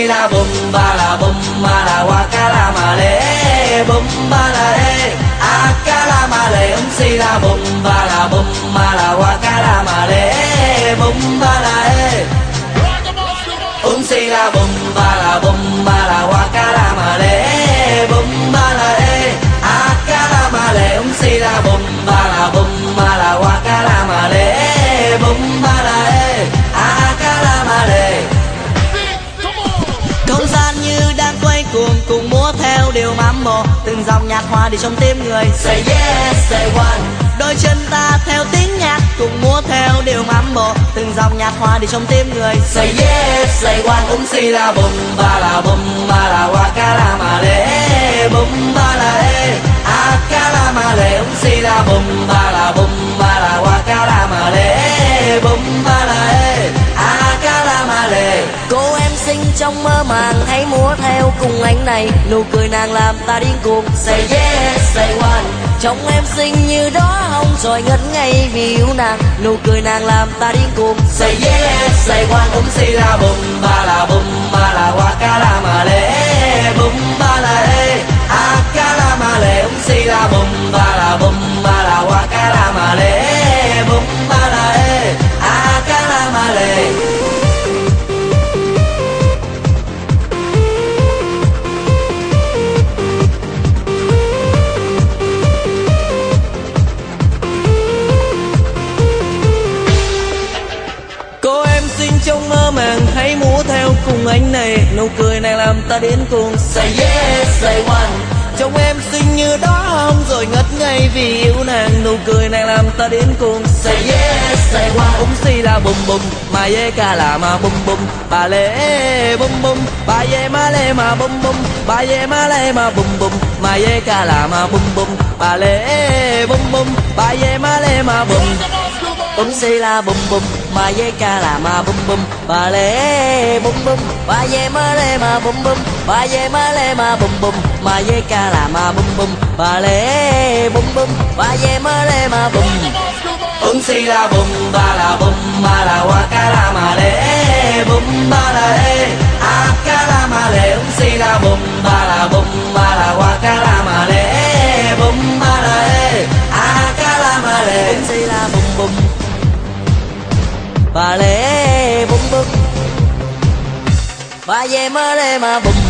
la bum ba la bum ma la wa ka la ma le bum ba la e a ka la ma le si la bum ba la bum ma la wa ka la ma le bum ba la e si la bum ba la bum ma la wa ka la ma le bum ba la e a ka la ma le si la bum ba la bum ma la wa ka la ma le bum ba la e a ka la ma le. Không gian như đang quay cuồng cùng múa theo điệu mắm mồ, từng dòng nhạc hoa đi trong tim người. Say yes, say one. Đôi chân ta theo tiếng nhạc cùng múa theo điệu mắm mồ, từng dòng nhạc hoa đi trong tim người. Say yes, say one. Si la bum ba la bum ma la wa ka la ma le bum ba la e a ka la ma le si la bum ba la bum ma la wa ka la ma le bum ba la e a ka la ma le. Cô em xinh trong mơ màng hãy múa theo cùng anh này, nụ cười nàng làm ta điên cuồng. Say yes, say one. Trông em xinh như đóa hồng rồi ngất ngây vì yêu nàng, nụ cười nàng làm ta điên cuồng. Say yes, say one. Si la bum ba la bum ma la wa ka la ma le bum ba la e a ka la ma le si la bum ba la bum ma la wa ka la ma le bum ba la e a ka la ma le. Trong mơ màng hãy múa theo cùng anh này, nụ cười nàng làm ta đến cùng. Say yes, say one. Trông em xinh như đóa hồng rồi ngất ngây vì yêu nàng, nụ cười nàng làm ta đến cùng. Say yes, say one. Si la bum bum ma ye ka la ma bum bum ba le bum bum ba ye ma le ma bum bum ba ye ma le ma bum bum ma ye ka la ma bum bum ba le bum bum ba ye ma le ma bum. Si la bum bum ma ye ka la ma bum bum ba le bum bum ba ye ma le ma bum bum ba ye ma le ma bum bum ma ye ka la ma bum bum ba le bum bum ba ye ma le ma bum. Si la bum ba la bum ma la wa ka la ma le bum ba la e a ka la ma le si la bum ba la bum ma la wa ka la ma le bum ba la e a ka la ma le si la bum bum ba le bum bum ba ye ma le ma bum